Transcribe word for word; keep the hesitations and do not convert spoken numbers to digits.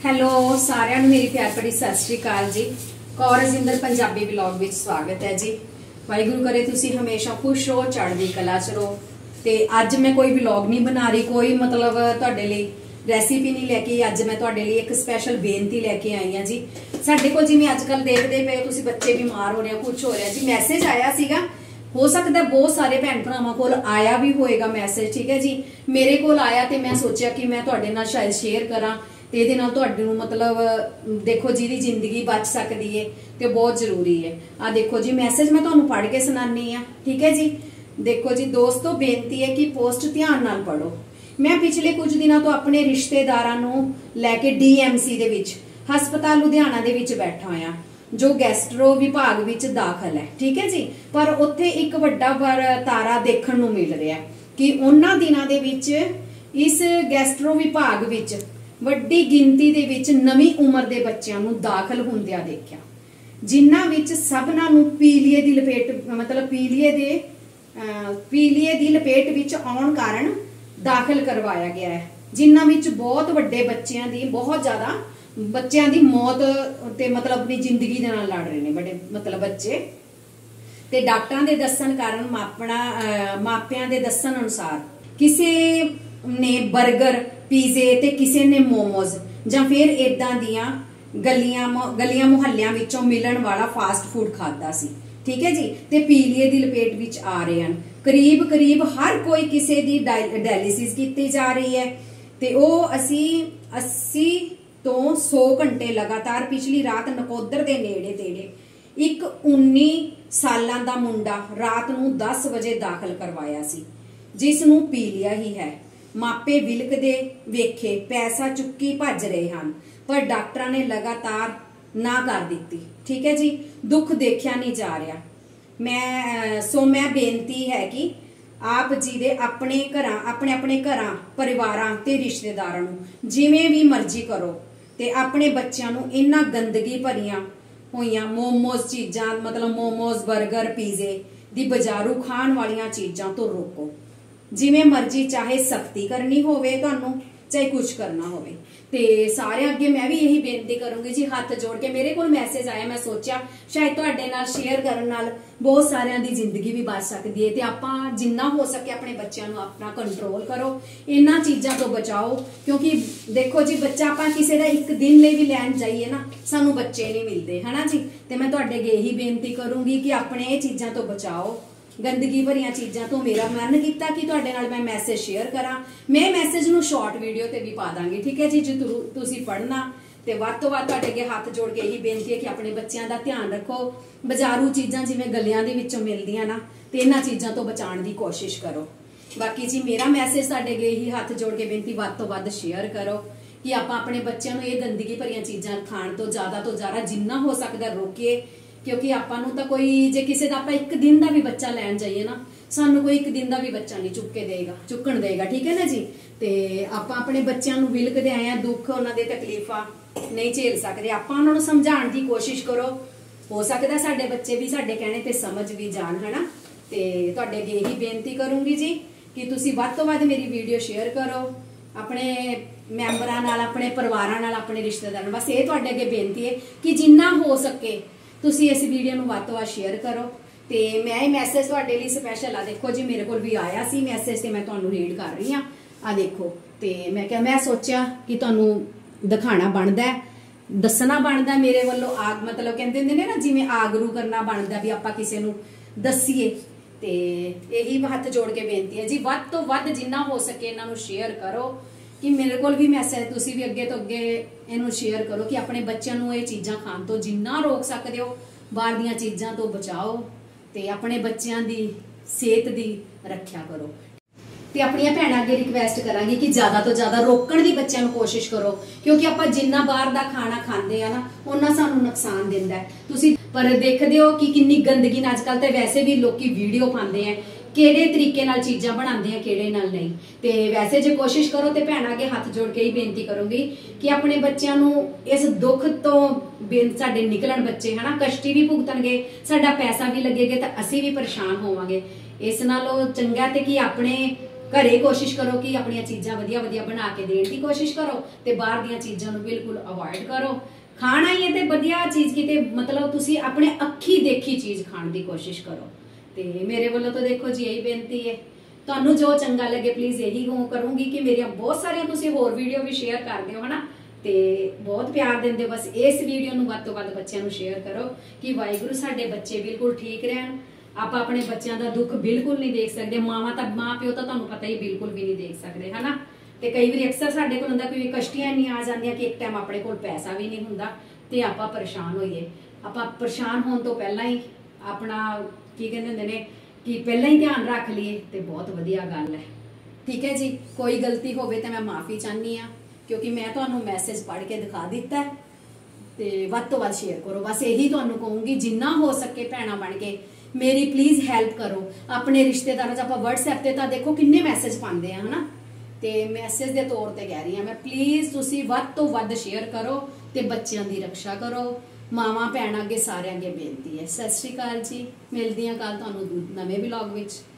Hello ਸਾਰਿਆਂ ਨੂੰ ਮੇਰੀ ਪਿਆਰ ਭਰੀ ਸਤਿ ਸ਼੍ਰੀ ਅਕਾਲ ਜੀ। ਕੌਰ ਰਜਿੰਦਰ ਪੰਜਾਬੀ ਵਲੌਗ ਵਿੱਚ ਸਵਾਗਤ ਹੈ ਜੀ। ਵਾਹਿਗੁਰੂ ਕਰੇ ਤੁਸੀਂ ਹਮੇਸ਼ਾ ਖੁਸ਼ ਰਹੋ, ਚੜ੍ਹਦੀ ਕਲਾ ਚ ਰਹੋ। ਤੇ ਅੱਜ मैं कोई ਵਲੌਗ नहीं बना रही, कोई मतलब ਤੁਹਾਡੇ ਲਈ ਰੈਸਿਪੀ नहीं लेके। ਅੱਜ मैं ਤੁਹਾਡੇ ਲਈ ਇੱਕ ਸਪੈਸ਼ਲ ਬੇਨਤੀ ਲੈ ਕੇ ਆਈ ਹਾਂ ਜੀ। ਸਾਡੇ ਕੋਲ ਜਿਵੇਂ ਅੱਜ ਕੱਲ ਦੇਖਦੇ ਪਏ ਤੁਸੀਂ ਬੱਚੇ ਬਿਮਾਰ ਹੋ ਰਹੇ ਆ, ਕੁਝ ਹੋ ਰਿਹਾ ਜੀ। ਮੈਸੇਜ ਆਇਆ ਸੀਗਾ, हो सकता है बहुत सारे भैन भरावां कोल आया भी होएगा मैसेज, ठीक है जी। मेरे कोल आया तो मैं सोचा कि मैं तुहाडे नाल शायद शेयर करा ते इहदे नाल तुहाडे नूं मतलब देखो जिहदी जिंदगी बच सकदी है ते बहुत जरूरी है। आ देखो जी मैसेज मैं तुहानूं पढ़ के सुनानी आ, ठीक है जी। देखो जी दोस्तों, बेनती है कि पोस्ट ध्यान नाल पढ़ो। मैं पिछले कुछ दिनों तो अपने रिश्तेदारां नूं लैके डी एम सी दे विच हस्पताल लुधियाना दे विच बैठा होया जो गैस्ट्रो विभाग विच दाखल है, ठीक है जी। पर उत्थे एक वड्डा तारा देखण नूं मिल रहा है कि उन्हां दिनां दे विच इस गैस्ट्रो विभाग विच वड्डी गिनती दे विच नवीं उम्र दे बच्चिआं नूं दाखल हुंदिआं देखिआ, जिन्हां विच सबनां नूं पीलीए दी लपेट मतलब पीलीए दे पीलीए दी लपेट विच आउण कारण दाखल करवाया गया है, जिन्हां विच बहुत वड्डे बच्चिआं दी बहुत ज़्यादा बच्चों की मौत ते मतलब अपनी जिंदगी दे नाल लड़ रहे ने बड़े मतलब बच्चे। ते डॉक्टरां दे दस्सण कारण मापना मापियां दे दस्सण अनुसार किसी ने बर्गर पीजे ते किसी ने मोमोज जां फिर इदां दियां गलियां गलियां मुहल्लियां विचों मिलण वाला फास्ट फूड खादा सी, ठीक है जी। ते पीलीए दी लपेट विच आ रहे हैं। करीब करीब हर कोई किसी दी डायलिसिस कीती जा रही है ते ओह असी अस्सी तो सौ घंटे लगातार पिछली रात नकोदर दे नेड़े तेड़े एक उन्नी सालां दा मुंडा रात नूं दस बजे दाखल करवाया सी, जिस नूं पीलिया ही है। मापे विलकदे वेखे पैसा चुक्की भज रहे हैं, पर डॉक्टरां ने लगातार ना कर दी, ठीक है जी। दुख देखिया नहीं जा रहा। मैं सो मैं बेनती है कि आप जी दे अपने घरां अपने अपने घरां परिवारां ते रिश्तेदारां नूं जिवें भी मर्जी करो ते अपने बच्चों नूं इन्हां गंदगी भरियां होईयां मोमोज चीज़ां मतलब मोमोज बर्गर पीजे दी बजारू खाण वालियां चीज़ां तो रोको। जिवें मर्जी चाहे सख्ती करनी होवे तुहानूं चाहे कुछ करना होवे। ते सारे अगे मैं भी यही बेनती करूंगी जी, हाथ जोड़ के। मेरे कोल मैसेज आया, मैं सोचा शायद तुहाडे नाल शेयर करन नाल बहुत सारिਆਂ ਦੀ ਜ਼ਿੰਦਗੀ भी बच सकती है। ते आपां जिन्ना हो सके अपने बच्चों नूं अपना कंट्रोल करो, इन्हां चीज़ां तो बचाओ। क्योंकि देखो जी बच्चा आपां किसी दा एक दिन लिए भी लैण जाइए ना, सानूं बच्चे नहीं मिलते है ना जी। ते मैं तुहाडे अगे यही बेनती करूंगी कि अपने ये चीज़ां तो बचाओ, गंदगी भरिया चीज़ां तो। मेरा मन किया कि तुहाडे नाल मैं मैसेज शेयर करा। मैं मैसेज नूं शॉर्ट वीडियो ते भी पा दांगी, ठीक है जी। जे तुसीं पढ़ना ते वध तो वध तुहाडे अगे हाथ जोड़ के यही बेनती है कि अपने बच्चों का ध्यान रखो। बाजारू चीज़ां जिवें गलियां दे विचों मिलदियां ना, ते इन्हां चीज़ां तो बचाउण दी कोशिश करो। बाकी जी मेरा मैसेज तुहाडे अगे यही हाथ जोड़ के बेनती, वध तो वध शेयर करो कि आपां अपने बच्चों नूं ये गंदगी भरिया चीज़ां खाण तो ज़्यादा तो ज़्यादा जिन्ना हो सकदा रोकीए। क्योंकि आपां नूं तां कोई जे किसी दा आपां एक दिन का भी बच्चा लैण जाइए ना, सानूं कोई एक दिन का भी बच्चा नहीं चुक के देगा चुकण देगा, ठीक है ना जी। ते आपां अपने बच्चों नूं विलकदे आए आ, दुख उन्हां दे तकलीफां नहीं झेल सकते, आपां उन्हां नूं समझाउण दी कोशिश करो। हो सकदा साडे बच्चे भी साडे कहणे ते समझ भी जाण, है ना। ते तुहाडे अगे यही बेनती करूंगी जी कि तुसीं वध तो वध मेरी वीडियो शेयर करो अपने मैंबरां नाल, अपने परिवारां नाल, अपने रिश्तेदारां। बस ये तुहाडे अगे बेनती है कि जिन्ना हो सके तुसीं इस वीडियो नूं वध तो वध शेयर करो। ते मैं ये मैसेज तुहाडे लई स्पैशल आ देखो जी, मेरे कोल भी आया सी मैसेज ते मैं तुहानूं रीड कर रही हां। आ देखो, ते मैं क्या मैं सोचा कि तुहानूं दिखाना बनदा है, दसना बनदा है मेरे वालों। आग मतलब कहंदे हुंदे ने ना जिवें आगरू करना बनदा भी आपां किसी नूं दसीए। ते यही हाथ जोड़ के बेनती है जी, वध तो वध जिन्ना हो सके इन्हां नूं शेयर करो कि मेरे कोल भी मैसेज तुसीं भी अगे तो अगे इहनूं शेयर करो कि अपने बच्चों नूं ये चीज़ां खाण तो जिन्ना रोक सकदे हो, बाहर दीयां चीज़ां तो बचाओ ते अपने बच्चों की सेहत की रक्षा करो। ते अपनियां भैणां अगे रिक्वेस्ट करांगी कि ज़्यादा तो ज़्यादा रोकण की बच्चों को कोशिश करो, क्योंकि आपां जिन्ना बाहर का खाना खांदे आ ना उन्ना सानूं नुकसान दिंदा है। तुसीं पर देखदे हो कि किन्नी गंदगी अजकल तो वैसे भी लोग वीडियो पाते हैं किहड़े तरीके नाल चीज़ां बनाते हैं किहड़े नाल नहीं। ते वैसे जे कोशिश करो तो भैणां अगे हाथ जोड़ के ही बेनती करूंगी कि अपने बच्चों नूं इस दुख तो साडे निकलण बच्चे, है ना। कष्टी भी भुगतणगे, साडा पैसा भी लगेगा तो असीं भी परेशान होवांगे। इस नालों चंगा ते कि अपने घरे कोशिश करो कि अपन चीज़ां वधिया वधिया बना के देने की कोशिश करो, ते बाहर दी चीज़ों को बिल्कुल अवॉइड करो। खाना ही है तो वधिया चीज़ की मतलब तुसी अपने अखी देखी चीज़ खाने की कोशिश करो। ते मेरे वालों तो देखो जी यही बेनती है, तुहानू जो चंगा लगे प्लीज़ यही करूँगी कि मेरी बहुत सारिया तुसी होर वीडियो भी शेयर कर दिओ है ना, ते बहुत प्यार देंदे। बस इस वीडियो नू वध तो वध बच्चों नू शेयर करो कि वाहिगुरू साडे बच्चे बिल्कुल ठीक रहन। आप अपने बच्चों का दुख बिल्कुल नहीं देख सकते, मावां तां माँ प्यो तो तुहानू पता ही बिल्कुल भी नहीं देख सकते है ना। ते कई बार अक्सर साडे कोल हुंदा कोई कश्तियां नहीं आ जांदियां कि एक टाइम अपने कोल पैसा भी नहीं हुंदा ते आपां परेशान होइए। आपां परेशान होने तो पहला ही अपना की कहंदे हुंदे ने कि पहला ही ध्यान रख लीए ते बहुत वधिया गल है। ठीक है जी, कोई गलती होवे ते मैं माफ़ी चाहनी हाँ, क्योंकि मैं तुहानू मैसेज पढ़ के दिखा दिता है। ते वध तो वध शेयर करो, बस यही तुहानू कहूँगी जिन्ना हो सके भैणां बन के मेरी प्लीज़ हैल्प करो। अपने रिश्तेदारों च आपां WhatsApp ते तां देखो किन्ने मैसेज पाते हैं है ना, ते मैसेज के तौर पर कह रही हाँ मैं, प्लीज़ तुसी वध तो वध शेयर करो ते बच्चों की रक्षा करो। मावां भैणां अगे सारे अगे बेनती है। सत श्री अकाल जी, मिलदी हां कल तुहानू नवें व्लॉग विच।